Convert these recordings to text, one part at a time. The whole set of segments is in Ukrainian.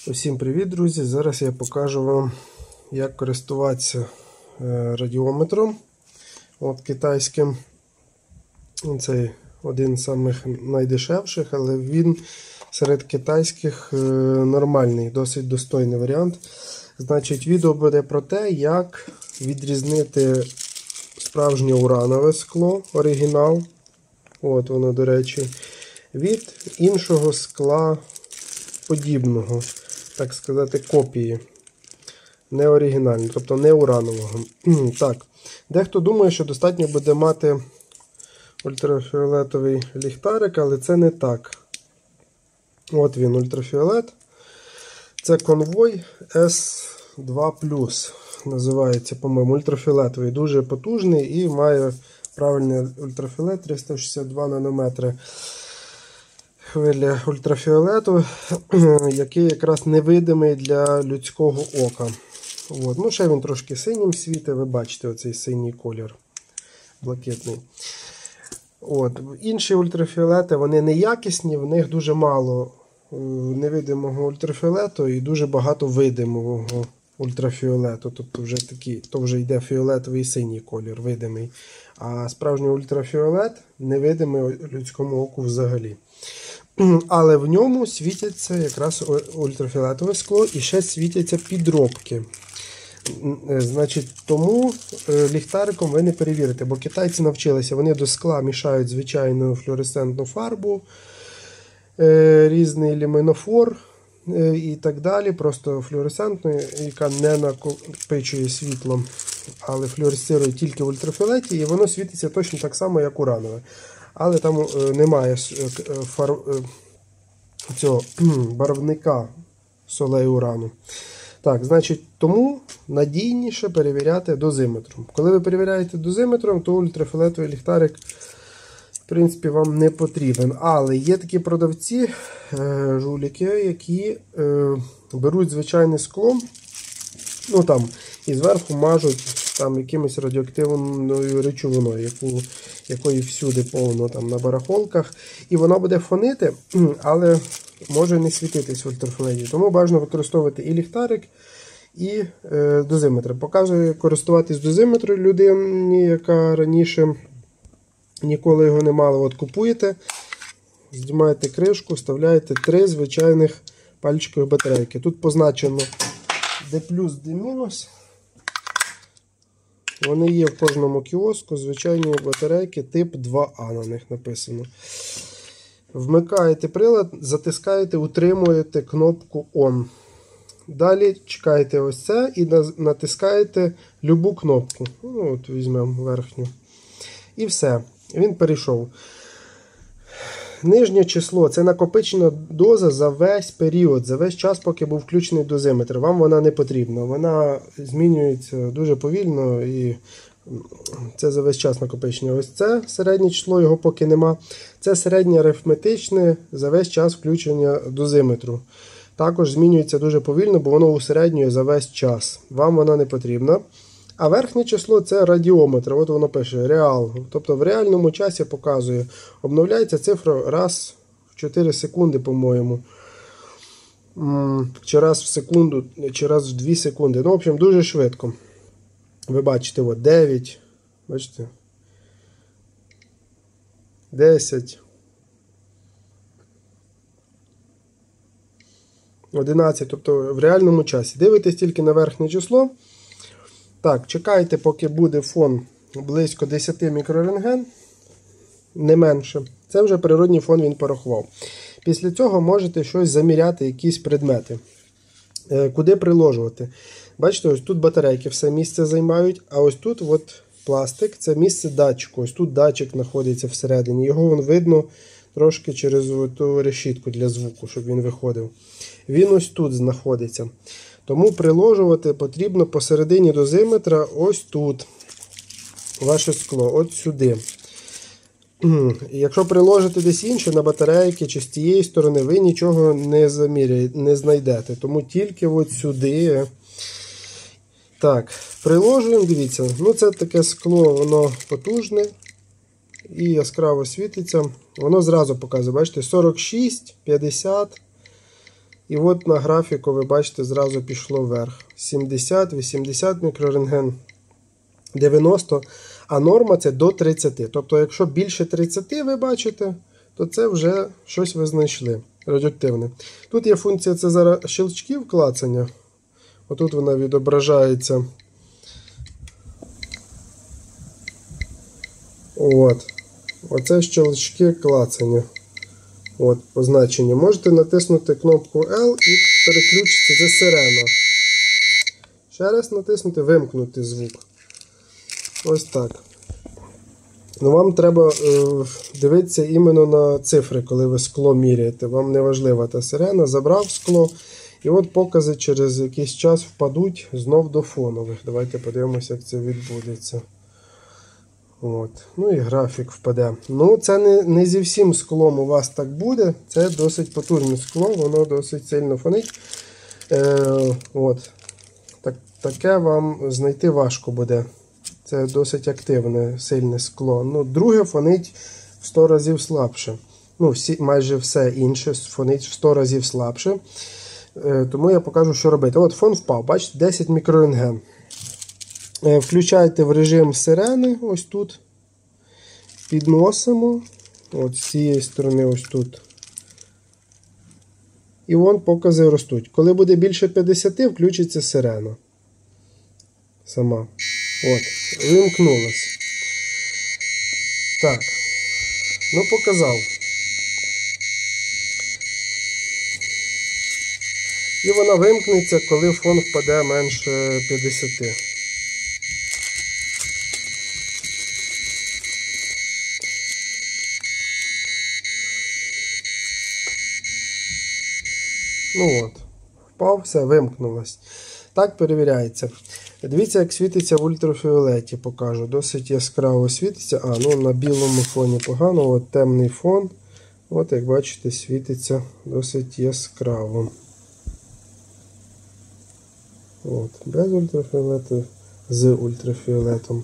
Усім привіт, друзі! Зараз я покажу вам, як користуватися радіометром китайським. Це один з самих найдешевших, але він серед китайських нормальний, досить достойний варіант. Значить, відео буде про те, як відрізнити справжнє уранове скло, оригінал, от воно, до речі, від іншого скла подібного, так сказати, копії. Не оригінального, тобто не уранового. Так, дехто думає, що достатньо буде мати ультрафіолетовий ліхтарик, але це не так. От він, ультрафіолет. Це конвой S2+. Називається, по-моєму, ультрафіолетовий. Дуже потужний і має правильний ультрафіолет 362 нанометри. Хвиля ультрафіолету, який якраз невидимий для людського ока. От. Ну, ще він трошки синім світить, ви бачите оцей синій колір, блакитний. От. Інші ультрафіолети, вони неякісні, в них дуже мало невидимого ультрафіолету і дуже багато видимого ультрафіолету. Тобто вже такий, то вже йде фіолетовий і синій колір, видимий. А справжній ультрафіолет невидимий людському оку взагалі. Але в ньому світяться якраз ультрафіолетове скло і ще світяться підробки. Значить, тому ліхтариком ви не перевірите, бо китайці навчилися, вони до скла мішають звичайну флуоресцентну фарбу, різний люмінофор і так далі, просто флуоресцентну, яка не накопичує світло, але флуоресцирує тільки в ультрафіолеті, і воно світиться точно так само, як уранове. Але там немає цього барвника солей урану. Так, значить, тому надійніше перевіряти дозиметром. Коли ви перевіряєте дозиметром, то ультрафіолетовий ліхтарик, в принципі, вам не потрібен. Але є такі продавці, жуліки, які беруть звичайне скло, ну там, і зверху мажуть там якимось радіоактивною речовиною, якої всюди повно там на барахолках. І воно буде фонити, але може не світитись в ультрафіолеті. Тому бажано використовувати і ліхтарик, і дозиметр. Показую користуватись дозиметром людині, яка раніше ніколи його не мала. От купуєте, знімаєте кришку, вставляєте 3 звичайних пальчикових батарейки. Тут позначено D+, D-. Вони є в кожному кіоску, звичайні батарейки тип 2А на них написано. Вмикаєте прилад, затискаєте, утримуєте кнопку ON. Далі чекаєте ось це і натискаєте любу кнопку. Ну, от візьмемо верхню. І все. Він перейшов. Нижнє число – це накопичена доза за весь період, за весь час, поки був включений дозиметр. Вам вона не потрібна. Вона змінюється дуже повільно і це за весь час накопичення. Ось це середнє число, його поки нема. Це середнє арифметичне за весь час включення дозиметру. Також змінюється дуже повільно, бо воно усереднює за весь час. Вам вона не потрібна. А верхнє число – це радіометр. От воно пише реал. Тобто в реальному часі показує. Обновляється цифра раз в 4 секунди, по-моєму. Чи раз в секунду, чи раз в 2 секунди. Ну, в общем, дуже швидко. Ви бачите, от 9, бачите? 10. 11, тобто в реальному часі. Дивитесь тільки на верхнє число. Так, чекайте, поки буде фон близько 10 мікрорентген, не менше. Це вже природній фон він порахував. Після цього можете щось заміряти, якісь предмети. Куди приложувати? Бачите, ось тут батарейки все місце займають, а ось тут от пластик, це місце датчику. Ось тут датчик знаходиться всередині. Його вон видно трошки через ту решітку для звуку, щоб він виходив. Він ось тут знаходиться. Тому приложувати потрібно посередині дозиметра ось тут. Ваше скло, от сюди. Якщо приложите десь інше, на батарейки чи з тієї сторони, ви нічого не знайдете. Тому тільки от сюди. Так, приложуємо, дивіться. Ну це таке скло, воно потужне і яскраво світиться. Воно зразу показує, бачите, 46, 50. І от на графіку, ви бачите, зразу пішло вверх. 70, 80 мікрорентген, 90, а норма це до 30. Тобто, якщо більше 30 ви бачите, то це вже щось ви знайшли радіоактивне. Тут є функція, це зараз щелчків клацання. Отут вона відображається. От. Оце щелчки клацання. От, позначення. Можете натиснути кнопку L і переключити. Це сирена. Ще раз натиснути, вимкнути звук. Ось так. Ну, вам треба дивитися іменно на цифри, коли ви скло міряєте. Вам не важлива та сирена. Забрав скло. І от покази через якийсь час впадуть знов до фонових. Давайте подивимося, як це відбудеться. От. Ну і графік впаде. Ну, це не зі всім склом у вас так буде. Це досить потужне скло, воно досить сильно фонить. От. Таке вам знайти важко буде. Це досить активне, сильне скло. Ну, друге фонить в 100 разів слабше. Ну, майже все інше фонить в 100 разів слабше. Тому я покажу, що робити. От фон впав, бачите, 10 мікрорентген. Включайте в режим сирени, ось тут. Підносимо. От з цієї сторони, ось тут. І вон покази ростуть. Коли буде більше 50, включиться сирена. Сама. От, вимкнулась. Так. Ну, показав. І вона вимкнеться, коли фон впаде менше 50. Ну от, впав, все, вимкнулось. Так перевіряється. Дивіться, як світиться в ультрафіолеті, покажу. Досить яскраво світиться. Ну на білому фоні погано, от темний фон. От, як бачите, світиться досить яскраво. От, без ультрафіолету, з ультрафіолетом.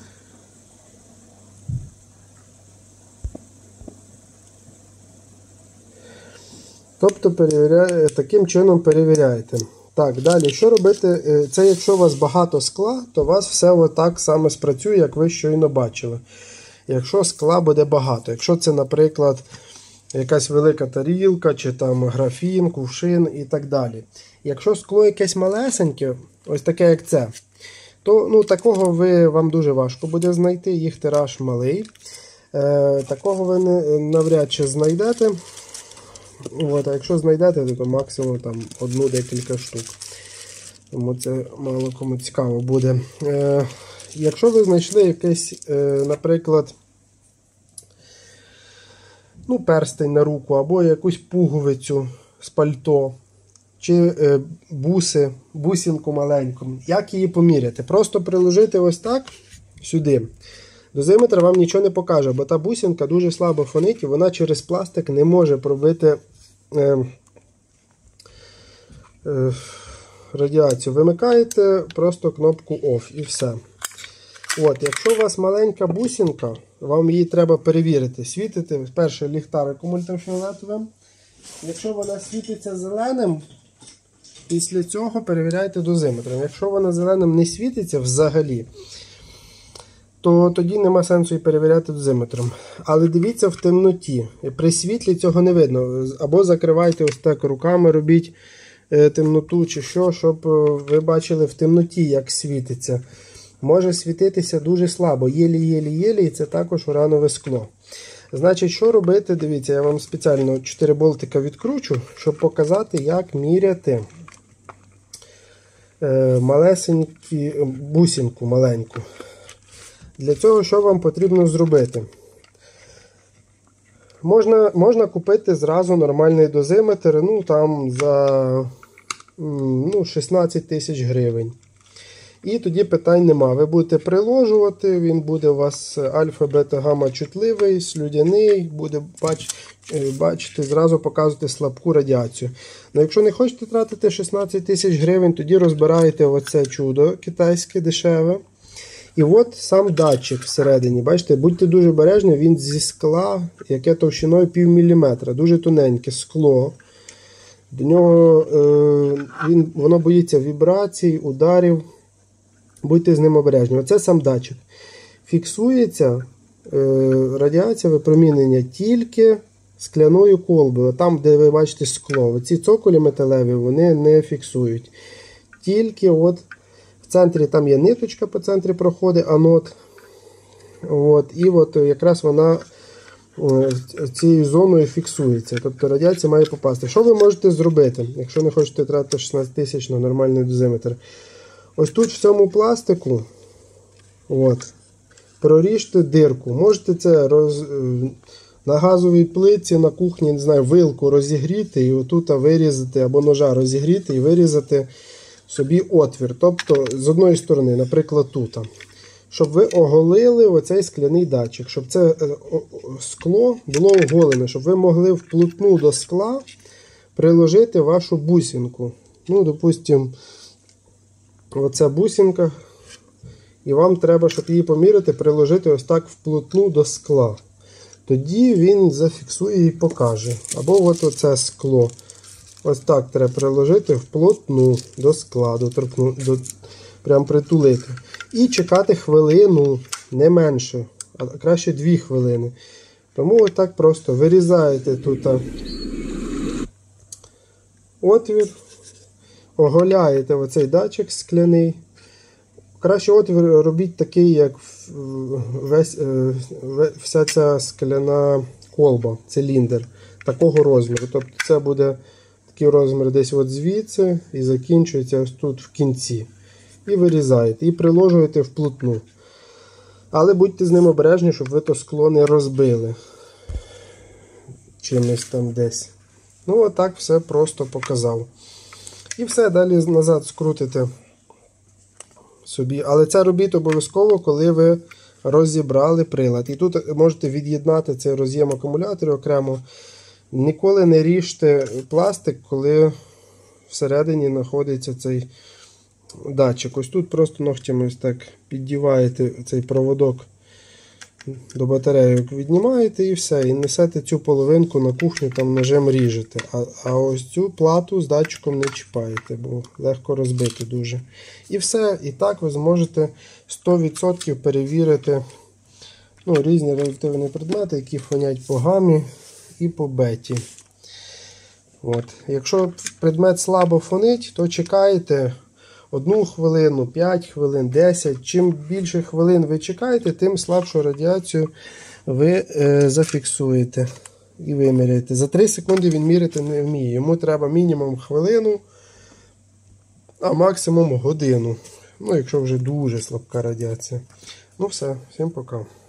Тобто таким чином перевіряєте. Так, далі, що робити? Це якщо у вас багато скла, то у вас все отак саме спрацює, як ви щойно бачили. Якщо скла буде багато. Якщо це, наприклад, якась велика тарілка, чи там графін, кувшин і так далі. Якщо скло якесь малесеньке, ось таке як це, то такого вам дуже важко буде знайти, їх тираж малий. Такого ви навряд чи знайдете. От, а якщо знайдете, то максимум там одну-декілька штук. Тому це мало кому цікаво буде. Якщо ви знайшли якийсь, наприклад, перстень на руку, або якусь пуговицю з пальто, чи бусинку маленьку, як її поміряти? Просто приложити ось так сюди. Дозиметр вам нічого не покаже, бо та бусинка дуже слабо фонить і вона через пластик не може пробити радіацію. Вимикаєте просто кнопку OFF і все. От, якщо у вас маленька бусинка, вам її треба перевірити. Світити перше ліхтариком ультрафіолетовим. Якщо вона світиться зеленим, після цього перевіряйте дозиметром. Якщо вона зеленим не світиться взагалі, то тоді нема сенсу і перевіряти дозиметром. Але дивіться в темноті. При світлі цього не видно. Або закривайте ось так руками, робіть темноту чи що, щоб ви бачили в темноті, як світиться. Може світитися дуже слабо, єлі-єлі-єлі, і це також уранове скло. Значить, що робити? Дивіться, я вам спеціально 4 болтика відкручу, щоб показати, як міряти бусинку маленьку. Для цього що вам потрібно зробити? Можна купити зразу нормальний дозиметр, там за 16 тисяч гривень. І тоді питань нема. Ви будете приложувати, він буде у вас альфа, бета, гамма чутливий, слюдяний, буде бачити, зразу показувати слабку радіацію. Но якщо не хочете тратити 16 тисяч гривень, тоді розбираєте оце чудо китайське дешеве. І от сам датчик всередині. Бачите, будьте дуже обережні, він зі скла, яке товщиною пів міліметра. Дуже тоненьке скло. До нього воно боїться вібрацій, ударів. Будьте з ним обережні. Оце сам датчик. Фіксується радіація випромінення тільки скляною колбою. Там, де ви бачите скло. Ці цоколі металеві, вони не фіксують. Тільки от в центрі там є ниточка, по центрі проходить анод. І от якраз вона цією зоною фіксується. Тобто радіація має попасти. Що ви можете зробити, якщо не хочете тратити 16 тисяч на нормальний дозиметр? Ось тут в цьому пластику проріжте дирку. Можете це на газовій плитці, на кухні, не знаю, вилку розігріти і отут вирізати, або ножа розігріти і вирізати собі отвір. Тобто з одної сторони, наприклад, тут. Щоб ви оголили оцей скляний датчик, щоб це скло було оголене, щоб ви могли вплотну до скла приложити вашу бусинку. Ну, допустимо, оця бусинка, і вам треба, щоб її поміряти, приложити ось так вплотну до скла. Тоді він зафіксує і покаже. Або от оце скло. Ось так треба приложити вплотну до скла, прям притулити. І чекати хвилину, не менше, а краще 2 хвилини. Тому ось так просто вирізаєте тут отвір, оголяєте оцей датчик скляний. Краще отвір робіть такий, як вся ця скляна колба, циліндр, такого розміру. Тобто це буде такий розмір десь от звідси і закінчується ось тут в кінці. І вирізаєте, і приложуєте вплотну. Але будьте з ним обережні, щоб ви то скло не розбили чимось там десь. Ну, отак все просто показав. І все, далі назад скрутите собі. Але це робіть обов'язково, коли ви розібрали прилад. І тут можете від'єднати цей роз'єм акумуляторів окремо. Ніколи не ріжте пластик, коли всередині знаходиться цей датчик. Ось тут просто ногтями ось так піддіваєте цей проводок до батареї, віднімаєте і все. І несете цю половинку на кухню, там ножем ріжете. А ось цю плату з датчиком не чіпаєте, бо легко розбити дуже. І все. І так ви зможете 100% перевірити різні реактивні предмети, які фонять по гамі і по беті. Якщо предмет слабо фонить, то чекаєте 1 хвилину, 5 хвилин, 10. Чим більше хвилин ви чекаєте, тим слабшу радіацію ви зафіксуєте і виміряєте. За 3 секунди він міряти не вміє. Йому треба мінімум хвилину, а максимум годину. Якщо вже дуже слабка радіація. Все, всім пока.